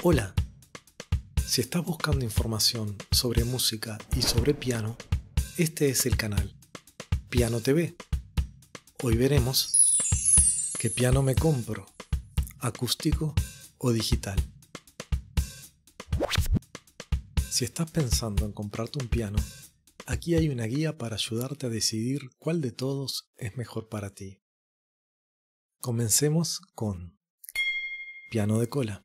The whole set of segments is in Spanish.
Hola, si estás buscando información sobre música y sobre piano, este es el canal Piano TV. Hoy veremos qué piano me compro, acústico o digital. Si estás pensando en comprarte un piano, aquí hay una guía para ayudarte a decidir cuál de todos es mejor para ti. Comencemos con piano de cola.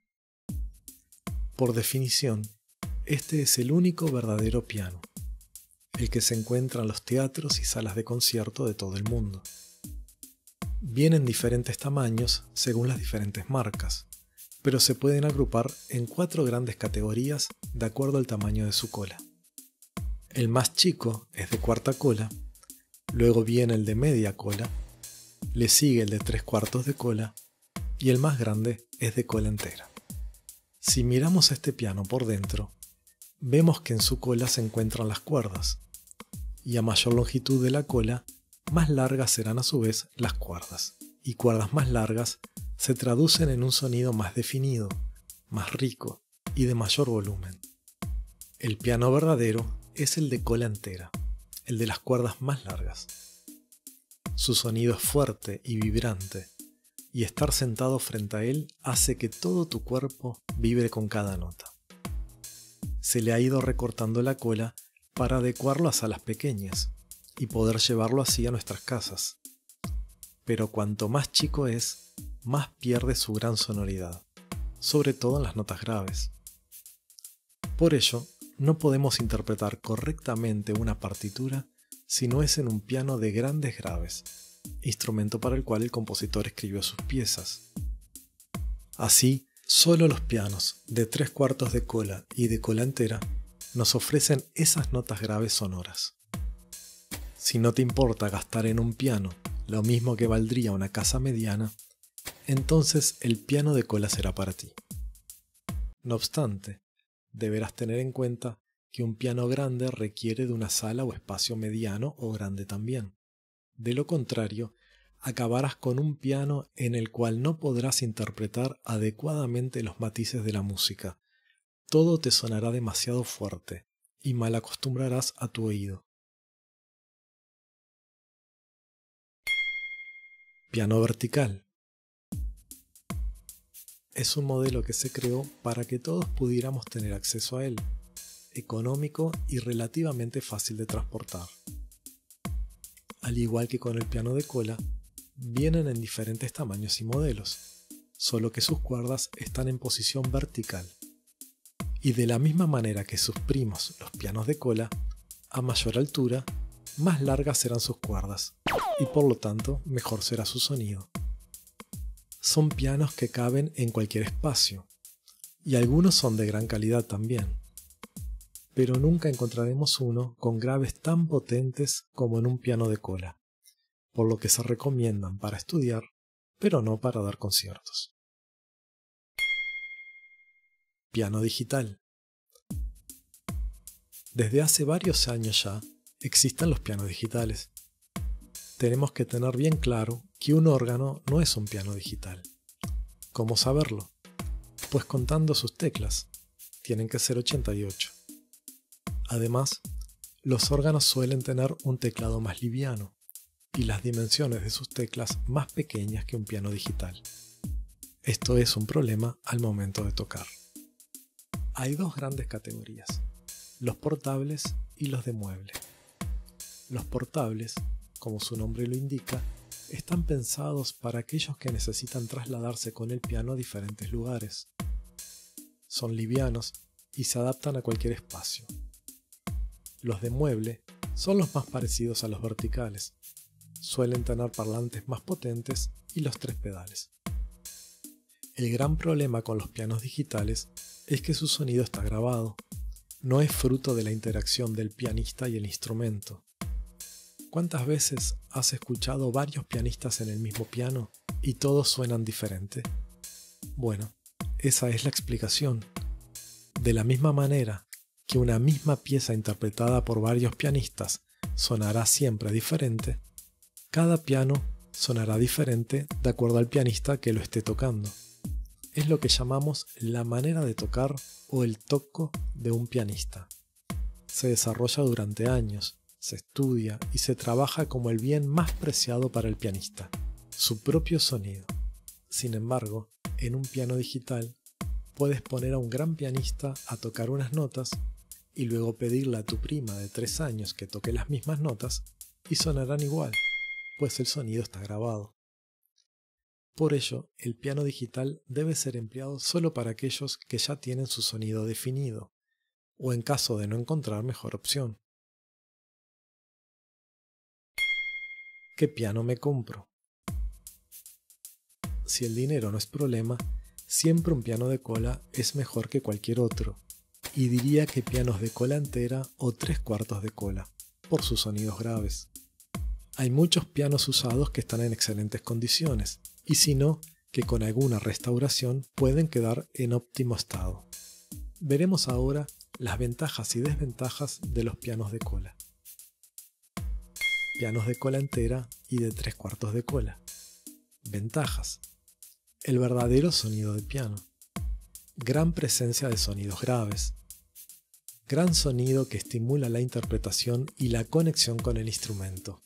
Por definición, este es el único verdadero piano, el que se encuentra en los teatros y salas de concierto de todo el mundo. Viene en diferentes tamaños según las diferentes marcas, pero se pueden agrupar en 4 grandes categorías de acuerdo al tamaño de su cola. El más chico es de cuarta cola, luego viene el de media cola, le sigue el de 3/4 de cola y el más grande es de cola entera. Si miramos este piano por dentro, vemos que en su cola se encuentran las cuerdas, y a mayor longitud de la cola, más largas serán a su vez las cuerdas, y cuerdas más largas se traducen en un sonido más definido, más rico y de mayor volumen. El piano verdadero es el de cola entera, el de las cuerdas más largas. Su sonido es fuerte y vibrante, y estar sentado frente a él hace que todo tu cuerpo vibre con cada nota. Se le ha ido recortando la cola para adecuarlo a salas pequeñas y poder llevarlo así a nuestras casas. Pero cuanto más chico es, más pierde su gran sonoridad, sobre todo en las notas graves. Por ello, no podemos interpretar correctamente una partitura si no es en un piano de grandes graves, instrumento para el cual el compositor escribió sus piezas. Así, solo los pianos de 3/4 de cola y de cola entera nos ofrecen esas notas graves sonoras. Si no te importa gastar en un piano lo mismo que valdría una casa mediana, entonces el piano de cola será para ti. No obstante, deberás tener en cuenta que un piano grande requiere de una sala o espacio mediano o grande también. De lo contrario, acabarás con un piano en el cual no podrás interpretar adecuadamente los matices de la música. Todo te sonará demasiado fuerte y mal acostumbrarás a tu oído. Piano vertical. Es un modelo que se creó para que todos pudiéramos tener acceso a él, económico y relativamente fácil de transportar. Al igual que con el piano de cola, vienen en diferentes tamaños y modelos, solo que sus cuerdas están en posición vertical. Y de la misma manera que sus primos, los pianos de cola, a mayor altura, más largas serán sus cuerdas, y por lo tanto mejor será su sonido. Son pianos que caben en cualquier espacio, y algunos son de gran calidad también. Pero nunca encontraremos uno con graves tan potentes como en un piano de cola, por lo que se recomiendan para estudiar, pero no para dar conciertos. Piano digital. Desde hace varios años ya existen los pianos digitales. Tenemos que tener bien claro que un órgano no es un piano digital. ¿Cómo saberlo? Pues contando sus teclas. Tienen que ser 88. Además, los órganos suelen tener un teclado más liviano y las dimensiones de sus teclas más pequeñas que un piano digital. Esto es un problema al momento de tocar. Hay 2 grandes categorías, los portables y los de mueble. Los portables, como su nombre lo indica, están pensados para aquellos que necesitan trasladarse con el piano a diferentes lugares. Son livianos y se adaptan a cualquier espacio. Los de mueble son los más parecidos a los verticales. Suelen tener parlantes más potentes y los 3 pedales. El gran problema con los pianos digitales es que su sonido está grabado. No es fruto de la interacción del pianista y el instrumento. ¿Cuántas veces has escuchado varios pianistas en el mismo piano y todos suenan diferente? Bueno, esa es la explicación. De la misma manera que una misma pieza interpretada por varios pianistas sonará siempre diferente, cada piano sonará diferente de acuerdo al pianista que lo esté tocando. es lo que llamamos la manera de tocar o el tocco de un pianista. Se desarrolla durante años, se estudia y se trabaja como el bien más preciado para el pianista, su propio sonido. Sin embargo, en un piano digital, puedes poner a un gran pianista a tocar unas notas y luego pedirle a tu prima de 3 años que toque las mismas notas y sonarán igual, pues el sonido está grabado. Por ello, el piano digital debe ser empleado solo para aquellos que ya tienen su sonido definido, o en caso de no encontrar mejor opción. ¿Qué piano me compro? Si el dinero no es problema, siempre un piano de cola es mejor que cualquier otro, y diría que pianos de cola entera o 3/4 de cola, por sus sonidos graves. Hay muchos pianos usados que están en excelentes condiciones, y si no, que con alguna restauración pueden quedar en óptimo estado. Veremos ahora las ventajas y desventajas de los pianos de cola. Pianos de cola entera y de 3/4 de cola. Ventajas: el verdadero sonido de piano. Gran presencia de sonidos graves. Gran sonido que estimula la interpretación y la conexión con el instrumento.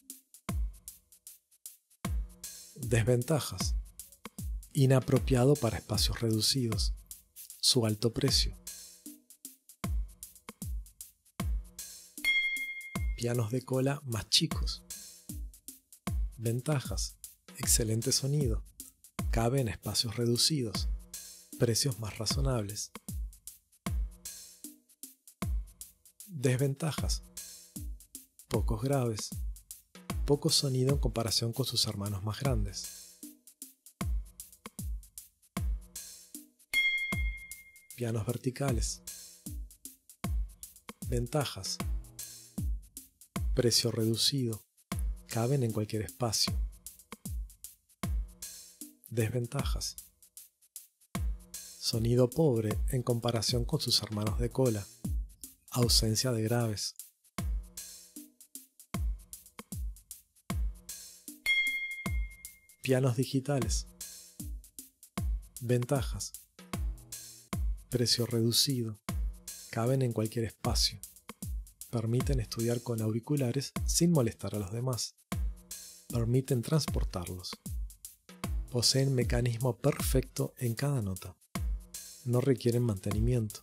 Desventajas: inapropiado para espacios reducidos. Su alto precio. Pianos de cola más chicos. Ventajas: excelente sonido. Cabe en espacios reducidos. Precios más razonables. Desventajas: pocos graves. Poco sonido en comparación con sus hermanos más grandes. Pianos verticales. Ventajas: precio reducido. Caben en cualquier espacio. Desventajas: sonido pobre en comparación con sus hermanos de cola. Ausencia de graves. Pianos digitales. Ventajas: precio reducido. Caben en cualquier espacio. Permiten estudiar con auriculares sin molestar a los demás. Permiten transportarlos. Poseen mecanismo perfecto en cada nota. No requieren mantenimiento.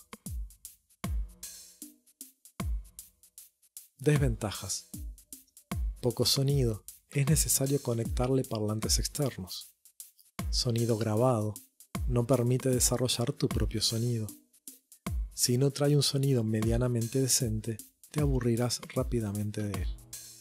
Desventajas: poco sonido. Es necesario conectarle parlantes externos. Sonido grabado. No permite desarrollar tu propio sonido. Si no trae un sonido medianamente decente, te aburrirás rápidamente de él.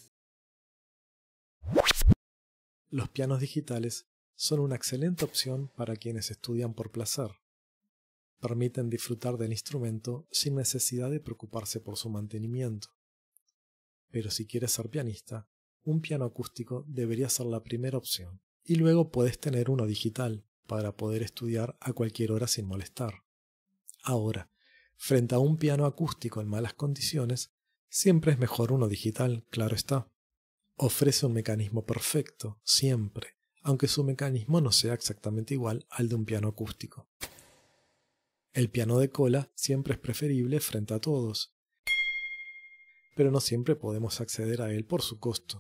Los pianos digitales son una excelente opción para quienes estudian por placer. Permiten disfrutar del instrumento sin necesidad de preocuparse por su mantenimiento. Pero si quieres ser pianista, un piano acústico debería ser la primera opción, y luego puedes tener uno digital para poder estudiar a cualquier hora sin molestar. Ahora, frente a un piano acústico en malas condiciones, siempre es mejor uno digital, claro está. Ofrece un mecanismo perfecto, siempre, aunque su mecanismo no sea exactamente igual al de un piano acústico. El piano de cola siempre es preferible frente a todos, pero no siempre podemos acceder a él por su costo.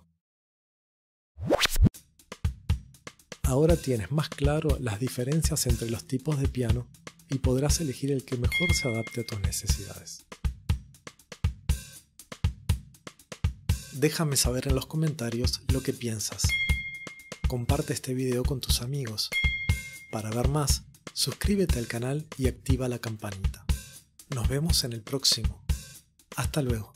Ahora tienes más claro las diferencias entre los tipos de piano y podrás elegir el que mejor se adapte a tus necesidades. Déjame saber en los comentarios lo que piensas. Comparte este video con tus amigos. Para ver más, suscríbete al canal y activa la campanita. Nos vemos en el próximo. Hasta luego.